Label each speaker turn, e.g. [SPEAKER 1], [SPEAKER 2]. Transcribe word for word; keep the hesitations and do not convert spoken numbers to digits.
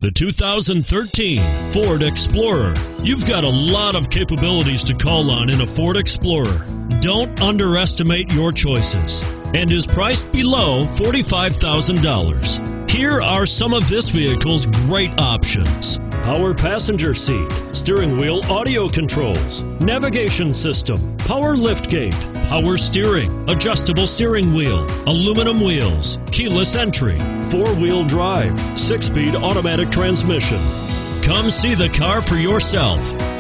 [SPEAKER 1] The two thousand thirteen Ford Explorer. You've got a lot of capabilities to call on in a Ford Explorer. Don't underestimate your choices, and is priced below forty-five thousand dollars. Here are some of this vehicle's great options: power passenger seat, steering wheel audio controls, navigation system, power liftgate, power steering, adjustable steering wheel, aluminum wheels, keyless entry, four-wheel drive, six-speed automatic transmission. Come see the car for yourself.